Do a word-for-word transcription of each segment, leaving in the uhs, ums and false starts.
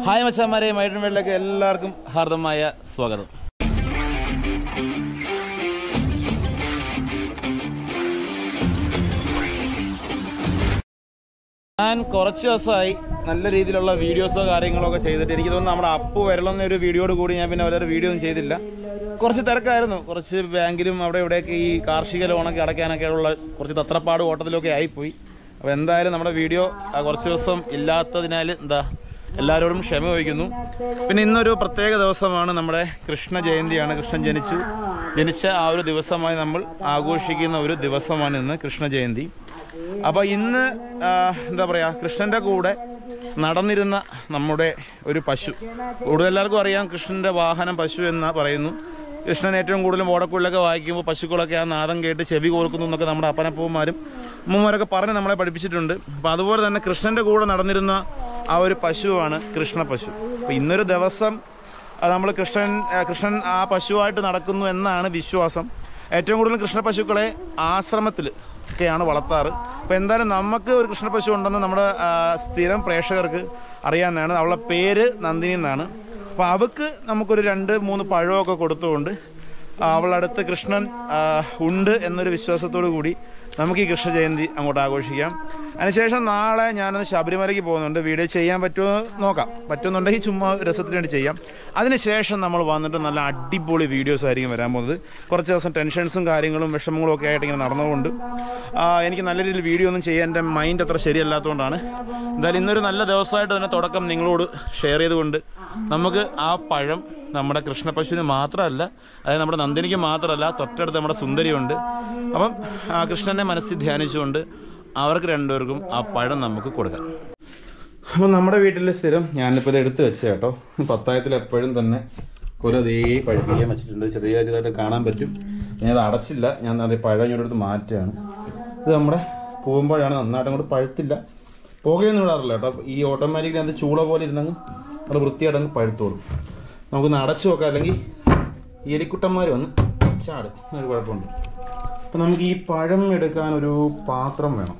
Hi മച്ചാന്മാരെ, മൈഡൻ വേൾഡിലേക്ക് എല്ലാവർക്കും ഹാർദമായ സ്വാഗതം. ഞാൻ കുറച്ച് ദിവസമായി നല്ല രീതിയിലുള്ള വീഡിയോസോ കാര്യങ്ങളോ ഒക്കെ ചെയ്തിട്ട് എനിക്ക് തോന്നുന്നു നമ്മുടെ അപ്പു വരണമെന്ന ഒരു വീഡിയോയോട് കൂടി ഞാൻ പിന്നെ വളരെ വീഡിയോ ഒന്നും ചെയ്തില്ല. കുറച്ച് തിരക്കായിരുന്നു, കുറച്ച് ബാങ്കിലും അവിടെ ഇവിടെയൊക്കെ ഈ കാർഷിക ലോണൊക്കെ അടയ്ക്കാനൊക്കെ ഉള്ള കുറച്ച് തത്രപ്പാട് ഓട്ടത്തിലൊക്കെ ആയിപ്പോയി. അപ്പോൾ എന്തായാലും നമ്മുടെ വീഡിയോ കുറച്ച് ദിവസം ഇല്ലാത്തതിനാൽ എന്താ എല്ലാവരോടും ക്ഷമ ചോദിക്കുന്നു. പിന്നെ ഇന്നൊരു പ്രത്യേക ദിവസമാണ്, നമ്മുടെ കൃഷ്ണ ജയന്തിയാണ്. കൃഷ്ണൻ ജനിച്ചു ജനിച്ച ആ ഒരു ദിവസമായി നമ്മൾ ആഘോഷിക്കുന്ന ഒരു ദിവസമാണ് ഇന്ന് കൃഷ്ണ ജയന്തി. അപ്പോൾ ഇന്ന് എന്താ പറയുക, കൃഷ്ണൻ്റെ കൂടെ നടന്നിരുന്ന നമ്മുടെ ഒരു പശു, കൂടുതൽ എല്ലാവർക്കും അറിയാം കൃഷ്ണൻ്റെ വാഹനം പശു എന്ന് പറയുന്നു. കൃഷ്ണൻ ഏറ്റവും കൂടുതലും ഓടക്കുള്ളിലൊക്കെ വായിക്കുമ്പോൾ പശുക്കളൊക്കെ ആ നാദം കേട്ട് ചെവി കോർക്കുന്നു എന്നൊക്കെ നമ്മുടെ അപ്പനപ്പൂമാരും അമ്മമാരൊക്കെ പറഞ്ഞ് നമ്മളെ പഠിപ്പിച്ചിട്ടുണ്ട്. അപ്പോൾ അതുപോലെ തന്നെ കൃഷ്ണൻ്റെ കൂടെ നടന്നിരുന്ന ആ ഒരു പശുവാണ് കൃഷ്ണ പശു. അപ്പോൾ ഇന്നൊരു ദിവസം നമ്മൾ കൃഷ്ണൻ കൃഷ്ണൻ ആ പശുവായിട്ട് നടക്കുന്നു എന്നാണ് വിശ്വാസം. ഏറ്റവും കൂടുതൽ കൃഷ്ണ പശുക്കളെ ആശ്രമത്തിൽ ഒക്കെയാണ് വളർത്താറ്. അപ്പോൾ എന്തായാലും നമുക്ക് ഒരു കൃഷ്ണ പശു ഉണ്ടെന്ന് നമ്മുടെ സ്ഥിരം പ്രേക്ഷകർക്ക് അറിയാവുന്നതാണ്. അവളുടെ പേര് നന്ദിനി എന്നാണ്. അപ്പോൾ അവൾക്ക് നമുക്കൊരു രണ്ട് മൂന്ന് പഴമൊക്കെ കൊടുത്തുകൊണ്ട് അവളടുത്ത് കൃഷ്ണൻ ഉണ്ട് എന്നൊരു വിശ്വാസത്തോടു കൂടി നമുക്ക് ഈ കൃഷ്ണ ജയന്തി അങ്ങോട്ട് ആഘോഷിക്കാം. അതിനുശേഷം നാളെ ഞാനൊന്ന് ശബരിമലയ്ക്ക് പോകുന്നുണ്ട്. വീഡിയോ ചെയ്യാൻ പറ്റുമോ നോക്കാം, പറ്റുമെന്നുണ്ടെങ്കിൽ ചുമ്മാ രസത്തിന് വേണ്ടി ചെയ്യാം. അതിനുശേഷം നമ്മൾ വന്നിട്ട് നല്ല അടിപൊളി വീഡിയോസ് ആയിരിക്കും വരാൻ പോകുന്നത്. കുറച്ച് ദിവസം ടെൻഷൻസും കാര്യങ്ങളും വിഷമങ്ങളും ഒക്കെ ആയിട്ട് ഇങ്ങനെ നടന്നുകൊണ്ട് എനിക്ക് നല്ല രീതിയിൽ വീഡിയോ ഒന്നും ചെയ്യാൻ എൻ്റെ മൈൻഡ് അത്ര ശരിയല്ലാത്തതുകൊണ്ടാണ്. എന്തായാലും ഇന്നൊരു നല്ല ദിവസമായിട്ട് തന്നെ തുടക്കം നിങ്ങളോട് ഷെയർ ചെയ്തുകൊണ്ട് നമുക്ക് ആ പഴം നമ്മുടെ കൃഷ്ണ പശുവിന് മാത്രമല്ല, അതായത് നമ്മുടെ നന്ദിനിക്ക് മാത്രമല്ല, തൊട്ടടുത്ത് നമ്മുടെ സുന്ദരിയുണ്ട്. അപ്പം കൃഷ്ണനെ മനസ്സിൽ ധ്യാനിച്ചുകൊണ്ട് അവർക്ക് രണ്ടുപേർക്കും ആ പഴം നമുക്ക് കൊടുക്കാം. അപ്പം നമ്മുടെ വീട്ടിൽ സ്ഥിരം ഞാനിപ്പോൾ ഇത് എടുത്ത് വെച്ച കേട്ടോ, പത്തായത്തിൽ എപ്പോഴും തന്നെ കുല ദേ പഴുപ്പിക്കാൻ വെച്ചിട്ടുണ്ട്. ചെറിയ ചെറുതായിട്ട് കാണാൻ പറ്റും. ഞാനത് അടച്ചില്ല, ഞാൻ നല്ല പഴം ഇങ്ങോട്ട് എടുത്ത് മാറ്റുകയാണ്. ഇത് നമ്മുടെ പൂവുമ്പോഴാണ്, നന്നായിട്ട് അങ്ങോട്ട് പഴുത്തില്ല, പുകയൊന്നും ഇടാറില്ല കേട്ടോ. ഈ ഓട്ടോമാറ്റിക്കലി അത് ചൂള പോലെ ഇരുന്നങ്ങ് അത് വൃത്തിയായിട്ടങ്ങ് പഴുത്തോളും. നമുക്കൊന്ന് അടച്ചു നോക്കാം, അല്ലെങ്കിൽ എലിക്കുട്ടന്മാർ വന്ന് ചാടും, ഒരു കുഴപ്പമുണ്ട്. അപ്പം നമുക്ക് ഈ പഴം എടുക്കാനൊരു പാത്രം വേണം.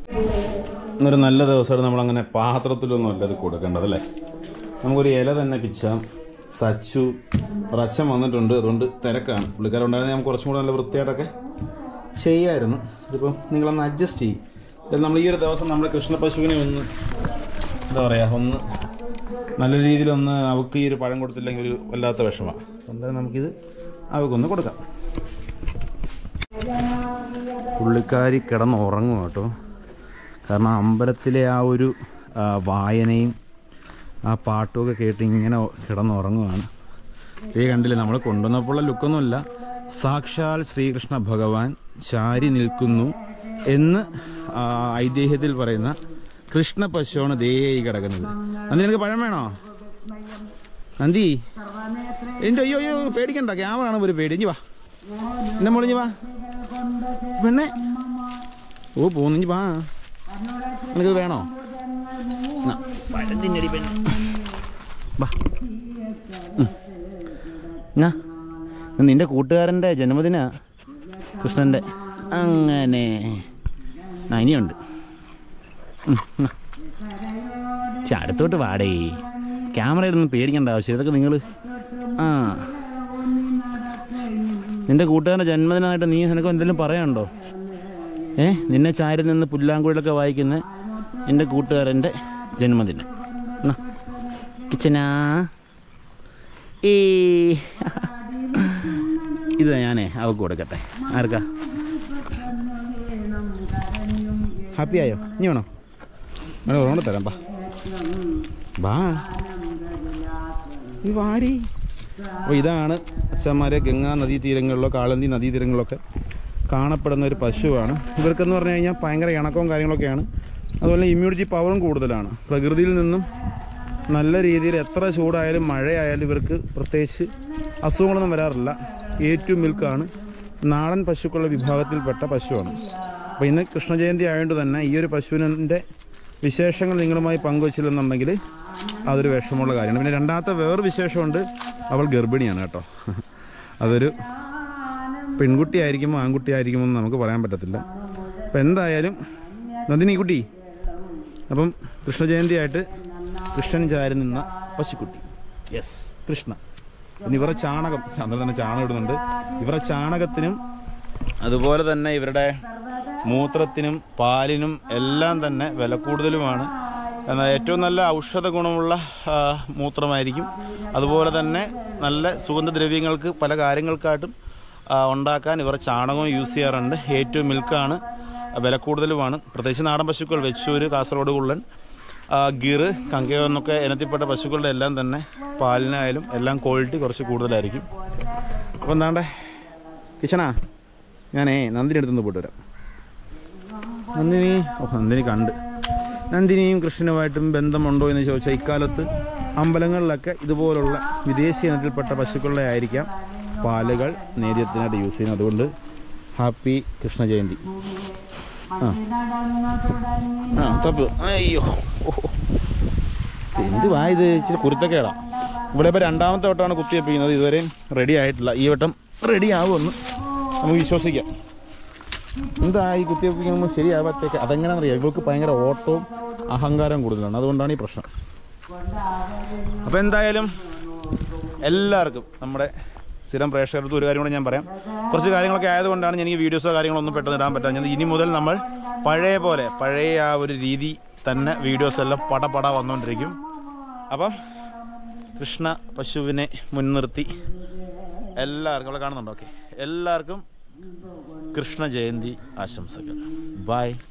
ഇന്നൊരു നല്ല ദിവസമായിട്ട് നമ്മളങ്ങനെ പാത്രത്തിലൊന്നും അല്ല ഇത് കൊടുക്കേണ്ടതല്ലേ. നമുക്കൊരു ഇല തന്നെ പിച്ചാം. സച്ചു ഒരച്ഛൻ വന്നിട്ടുണ്ട്, അതുകൊണ്ട് തിരക്കാണ്. പുള്ളിക്കാരൻ ഉണ്ടായിരുന്നെങ്കിൽ നമുക്ക് കുറച്ചും കൂടെ നല്ല വൃത്തിയായിട്ടൊക്കെ ചെയ്യാമായിരുന്നു. ഇതിപ്പം നിങ്ങളൊന്ന് അഡ്ജസ്റ്റ് ചെയ്യും. ഇത് നമ്മൾ ഈ ഒരു ദിവസം നമ്മുടെ കൃഷ്ണ പശുവിനെ ഒന്ന് എന്താ പറയുക, ഒന്ന് നല്ല രീതിയിലൊന്ന് അവൾക്ക് ഈ ഒരു പഴം കൊടുത്തില്ലെങ്കിൽ ഒരു വല്ലാത്ത വിഷമമാണ്. എന്തായാലും നമുക്കിത് അവൾക്കൊന്ന് കൊടുക്കാം. പുള്ളിക്കാരി കിടന്ന് ഉറങ്ങും കേട്ടോ, കാരണം അമ്പലത്തിലെ ആ ഒരു വായനയും ആ പാട്ടുമൊക്കെ കേട്ട് ഇങ്ങനെ കിടന്ന് ഉറങ്ങുകയാണ്. ഈ കണ്ടില്ലേ, നമ്മൾ കൊണ്ടുവന്നപ്പോഴുള്ള ലുക്കൊന്നുമല്ല, സാക്ഷാൽ ശ്രീകൃഷ്ണ ഭഗവാൻ ചാരി നിൽക്കുന്നു എന്ന് ഐതിഹ്യത്തിൽ പറയുന്ന കൃഷ്ണ പശുവാണ് ദേ കിടക്കുന്നത്. നന്ദി, നിനക്ക് പഴം വേണോ? നന്ദി എൻ്റെ അയ്യോ അയ്യോ പേടിക്കണ്ട, ക്യാമറ ആണ് ഒരു പേടി. ഇഞ്ഞി വാ, എന്നെ മോളിഞ്ഞി വാ പെണ്ണെ. ഓ പോന്നിഞ്ഞി വാ, നിനക്ക് വേണോ? പഴം തിന്നടി പെണ്ണ്, വാ. നിന്റെ കൂട്ടുകാരൻ്റെ ജന്മദിന കൃഷ്ണൻ്റെ, അങ്ങനെ ഇനിയുണ്ട്. അടുത്തോട്ട് വാടേ, ക്യാമറയിലൊന്നും പേടിക്കേണ്ട ആവശ്യം. ഇതൊക്കെ നിങ്ങൾ ആ നിന്റെ കൂട്ടുകാരൻ്റെ ജന്മദിനമായിട്ട് നീ നിനക്ക് എന്തെങ്കിലും പറയാനുണ്ടോ? ഏ നിന്നെ ചാരി നിന്ന് പുല്ലാങ്കുഴലൊക്കെ വായിക്കുന്ന എൻ്റെ കൂട്ടുകാരൻ്റെ ജന്മദിനം. കിച്ചനാ ഏ ഇത് ഞാനേ അവൾക്ക് കൊടുക്കട്ടെ. ആർക്കാ? ഹാപ്പി ആയോ? ഇനി വേണോ? അങ്ങനെ ഓർമ്മ തരാം. ബാ ബാ ഈ വാടി. അപ്പോൾ ഇതാണ് അച്ഛന്മാരെ ഗംഗാ നദീതീരങ്ങളിലോ കാളന്തി നദീതീരങ്ങളിലൊക്കെ കാണപ്പെടുന്ന ഒരു പശുവാണ്. ഇവർക്കെന്ന് പറഞ്ഞു കഴിഞ്ഞാൽ ഭയങ്കര ഇണക്കവും കാര്യങ്ങളൊക്കെയാണ്. അതുപോലെ ഇമ്മ്യൂണിറ്റി പവറും കൂടുതലാണ്. പ്രകൃതിയിൽ നിന്നും നല്ല രീതിയിൽ എത്ര ചൂടായാലും മഴയായാലും ഇവർക്ക് പ്രത്യേകിച്ച് അസുഖങ്ങളൊന്നും വരാറില്ല. ഏറ്റവും മിൽക്കാണ്, നാടൻ പശുക്കളുടെ വിഭാഗത്തിൽപ്പെട്ട പശുവാണ്. അപ്പോൾ ഇന്ന് കൃഷ്ണജയന്തി ആയതുകൊണ്ട് തന്നെ ഈ ഒരു പശുവിൻ്റെ വിശേഷങ്ങൾ നിങ്ങളുമായി പങ്കുവച്ചില്ലെന്നുണ്ടെങ്കിൽ അതൊരു വിഷമമുള്ള കാര്യമാണ്. പിന്നെ രണ്ടാമത്തെ വേറൊരു വിശേഷമുണ്ട്, അവൾ ഗർഭിണിയാണ് കേട്ടോ. അതൊരു പെൺകുട്ടി ആയിരിക്കുമോ ആൺകുട്ടി ആയിരിക്കുമോ എന്ന് നമുക്ക് പറയാൻ പറ്റത്തില്ല. അപ്പം എന്തായാലും നന്ദിനി കുട്ടി, അപ്പം കൃഷ്ണജയന്തി ആയിട്ട് കൃഷ്ണൻ ചാരി നിന്ന പശുക്കുട്ടി. യെസ്, കൃഷ്ണ. പിന്നെ ഇവരുടെ ചാണകം, ചന്ദ്രൻ തന്നെ ചാണകം ഇടുന്നുണ്ട്. ഇവരുടെ ചാണകത്തിനും അതുപോലെ തന്നെ ഇവരുടെ മൂത്രത്തിനും പാലിനും എല്ലാം തന്നെ വില കൂടുതലുമാണ്. എന്നാൽ ഏറ്റവും നല്ല ഔഷധ ഗുണമുള്ള മൂത്രമായിരിക്കും. അതുപോലെ തന്നെ നല്ല സുഗന്ധദ്രവ്യങ്ങൾക്ക് പല കാര്യങ്ങൾക്കായിട്ടും ഉണ്ടാക്കാൻ ഇവർ ചാണകവും യൂസ് ചെയ്യാറുണ്ട്. ഏറ്റവും മിൽക്കാണ്, വില കൂടുതലുമാണ്. പ്രത്യേകിച്ച് നാടൻ പശുക്കൾ, വെച്ചൂര്, കാസർഗോഡ് കുള്ളൻ, ഗിർ, കങ്കയോ എന്നൊക്കെ ഇനത്തിൽപ്പെട്ട പശുക്കളുടെ എല്ലാം തന്നെ പാലിനായാലും എല്ലാം ക്വാളിറ്റി കുറച്ച് കൂടുതലായിരിക്കും. അപ്പോൾ എന്താണ്ടേ കിഷനാ, ഞാനേ നന്ദിനി അടുത്തുനിന്ന് പോയിട്ട് വരാം. നന്ദിനി, ഓ നന്ദിനി കണ്ട്. നന്ദിനിയും കൃഷ്ണനുമായിട്ടും ബന്ധമുണ്ടോ എന്ന് ചോദിച്ചാൽ ഇക്കാലത്ത് അമ്പലങ്ങളിലൊക്കെ ഇതുപോലുള്ള വിദേശി ഇനത്തിൽപ്പെട്ട പശുക്കളുടെ ആയിരിക്കാം പാലുകൾ നേദ്യത്തിനായിട്ട് യൂസ് ചെയ്യുന്നത്. അതുകൊണ്ട് ഹാപ്പി കൃഷ്ണ ജയന്തി. ആ ആ തപ്പ്. അയ്യോ, എന്തുവായത്, ഇച്ചിരി കുരുത്തക്കേടാ. ഇവിടെ ഇപ്പോൾ രണ്ടാമത്തെ വട്ടമാണ് കുത്തിവെപ്പിക്കുന്നത്. ഇതുവരെയും റെഡി ആയിട്ടില്ല. ഈ വട്ടം റെഡി ആവുമെന്ന് നമുക്ക് വിശ്വസിക്കാം. എന്താ ഈ കുത്തിവെപ്പിക്കുമ്പോൾ ശരിയാവാത്തേക്ക്? അതെങ്ങനെയാണെന്നറിയാം, ഇവർക്ക് ഭയങ്കര ഓട്ടവും അഹങ്കാരം കൂടുതലാണ്. അതുകൊണ്ടാണ് ഈ പ്രശ്നം. അപ്പോൾ എന്തായാലും എല്ലാവർക്കും, നമ്മുടെ സ്ഥിരം പ്രേക്ഷകർക്ക് ഒരു കാര്യം കൂടെ ഞാൻ പറയാം. കുറച്ച് കാര്യങ്ങളൊക്കെ ആയതുകൊണ്ടാണ് എനിക്ക് വീഡിയോസോ കാര്യങ്ങളൊന്നും പെട്ടെന്ന് ഇടാൻ പറ്റാഞ്ഞത്. ഇനി മുതൽ നമ്മൾ പഴയ പോലെ, പഴയ ആ ഒരു രീതി തന്നെ വീഡിയോസ് എല്ലാം പട പട വന്നുകൊണ്ടിരിക്കും. അപ്പം കൃഷ്ണ പശുവിനെ മുൻനിർത്തി എല്ലാവർക്കും, അവിടെ കാണുന്നുണ്ടോ? ഓക്കെ, എല്ലാവർക്കും കൃഷ്ണ ജയന്തി ആശംസകൾ. ബൈ.